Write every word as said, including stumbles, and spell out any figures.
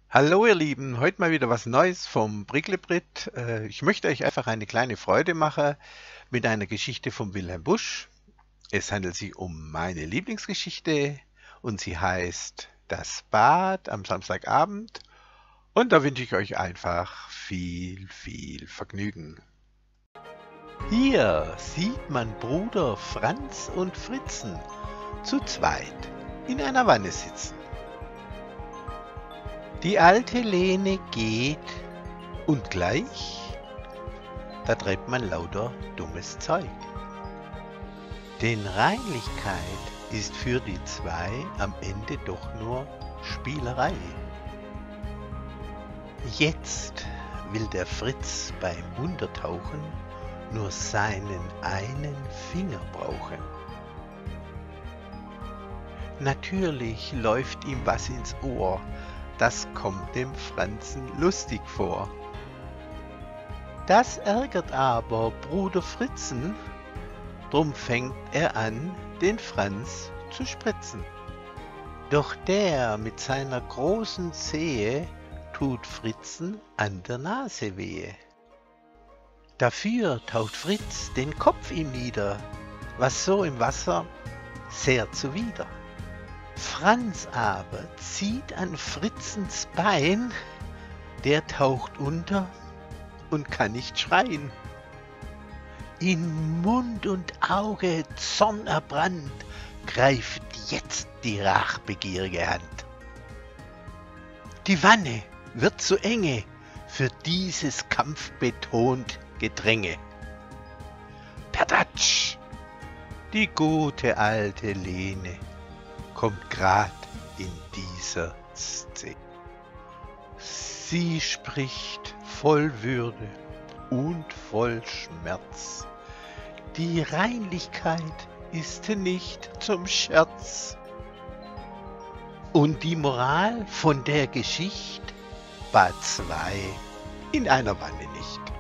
Hallo ihr Lieben, heute mal wieder was Neues vom Bricklebrit. Äh, Ich möchte euch einfach eine kleine Freude machen mit einer Geschichte von Wilhelm Busch. Es handelt sich um meine Lieblingsgeschichte und sie heißt Das Bad am Samstagabend. Und da wünsche ich euch einfach viel, viel Vergnügen. Hier sieht man Bruder Franz und Fritzen zu zweit in einer Wanne sitzen. Die alte Lene geht und gleich, da treibt man lauter dummes Zeug. Denn Reinlichkeit ist für die zwei am Ende doch nur Spielerei. Jetzt will der Fritz beim Untertauchen nur seinen einen Finger brauchen. Natürlich läuft ihm was ins Ohr, das kommt dem Franzen lustig vor. Das ärgert aber Bruder Fritzen, drum fängt er an, den Franz zu spritzen. Doch der mit seiner großen Zehe tut Fritzen an der Nase wehe. Dafür taucht Fritz den Kopf ihm nieder, was so im Wasser sehr zuwider. Franz aber zieht an Fritzens Bein, der taucht unter und kann nicht schreien. In Mund und Auge zornerbrannt greift jetzt die rachbegierige Hand. Die Wanne wird zu enge für dieses kampfbetont Gedränge. Perdatsch! Die gute alte Lene kommt grad in dieser Szene. Sie spricht voll Würde und voll Schmerz. Die Reinlichkeit ist nicht zum Scherz. Und die Moral von der Geschichte war zwei in einer Wanne nicht.